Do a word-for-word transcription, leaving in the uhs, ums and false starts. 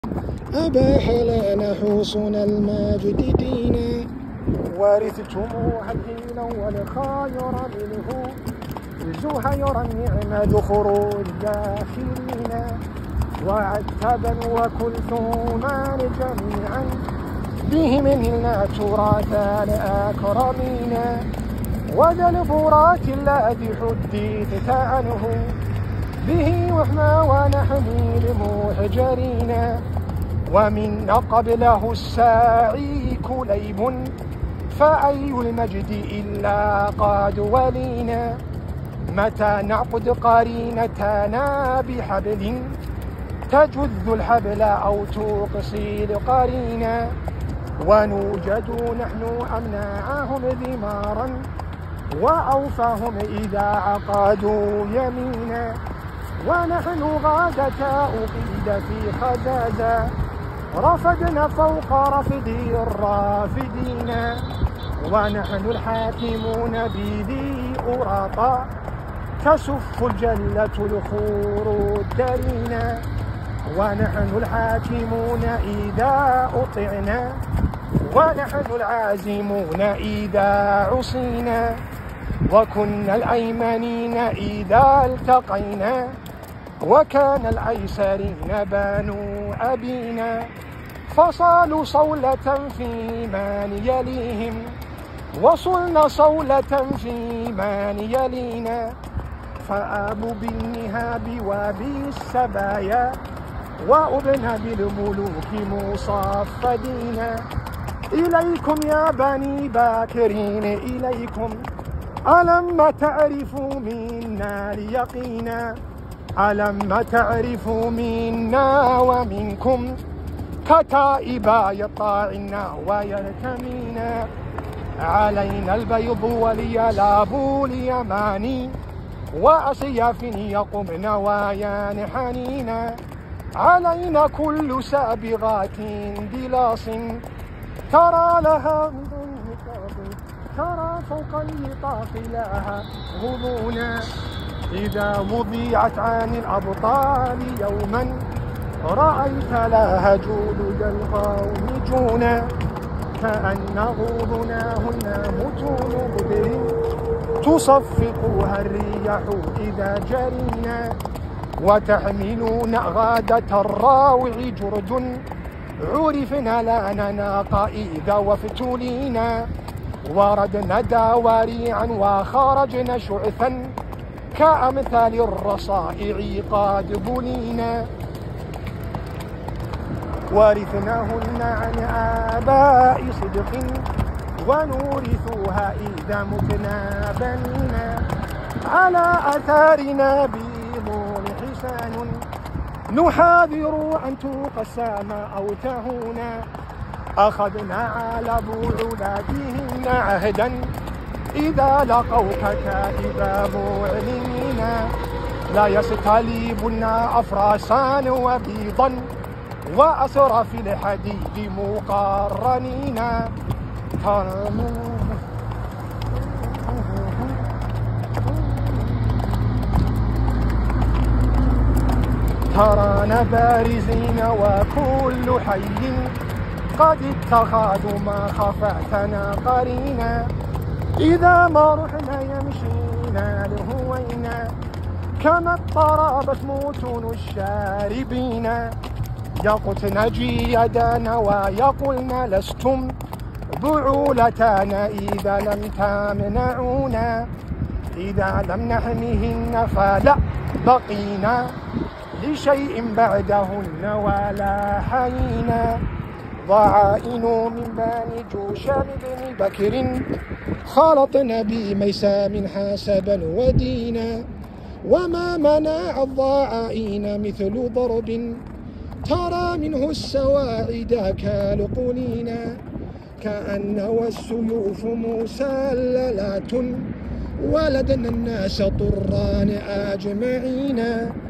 أباح لنا حصن المجد دينا، ورثتموها الدين والخير منه زهير النعم ذخر الداخلين، وعتبا وكلثوما جميعا بهم نلنا تراث الأكرمين، وذا الفرات الذي حدثت عنه به وحنا ونحمي المهجرين، ومن قبله الساعي كليب فأي المجد إلا قد ولينا، متى نعقد قرينتنا بحبل تجذ الحبل أو تقصي القرينا، ونوجد نحن أمناعهم ذمارا وأوفاهم إذا عقدوا يمينا، ونحن غادة أقيد في خزازة رفدنا فوق رفد الرافدين، ونحن الحاكمون بذي أراطا تسف الجلة الخور الدرينا، ونحن الحاكمون إذا أطعنا ونحن العازمون إذا عصينا، وكنا الأيمنين إذا التقينا وكان الأيسرين بنو أبينا، فصالوا صولة في من يليهم وصلنا صولة في من يلينا، فآبوا بالنهاب وبالسبايا وأبنى بالملوك مصفدين، إليكم يا بني باكرين إليكم، ألم تعرفوا منا اليقينا، ألم تعرفوا منا ومنكم كتائبا يطاعنا ويرتمينا، علينا البيض واليلاب اليماني وأسياف يقمن وينحنينا، علينا كل سابغات دلاص ترى لها ترى فوق اللطاف لها غضونا، إذا مضيعت عن الأبطال يوما رأيت لها جلود القوم جونا، كأن غضناهن متون بدر تصفقها الرياح إذا جرينا، وتحملون غادة الراوع جرد عرفنا لنا ناقائد وافتولينا، وردنا داوريعا وخرجنا شعثا كأمثال الرصائع قد بنينا، ورثناهن عن آباء صدق ونورثوها إذا متنا بنينا، على أثارنا بيض حسان نحاذر أن تقسم أو تهونا، أخذنا على بعولاتهن عهدا إذا لقوك كائبا معلنين، لا يستليبن أفراسا وبيضا وأسر في الحديد مقرنين، ترانا بارزين وكل حي قد اتخذوا ما خفاتنا قرينا، إذا ما رحنا يمشينا لهوينا كما اضطربت متون الشاربين، يقتن جيدنا ويقولن لستم بعولتنا إذا لم تمنعونا، إذا لم نحمهن فلا بقينا لشيء بعدهن ولا حينا، ضعائن من بني جوشان بن بكر خلطن بميسام حسبا ودينا، وما منع الضعائن مثل ضرب ترى منه السواعد كالقنينا، كأن والسيوف مسللات ولدنا الناس طران أجمعين،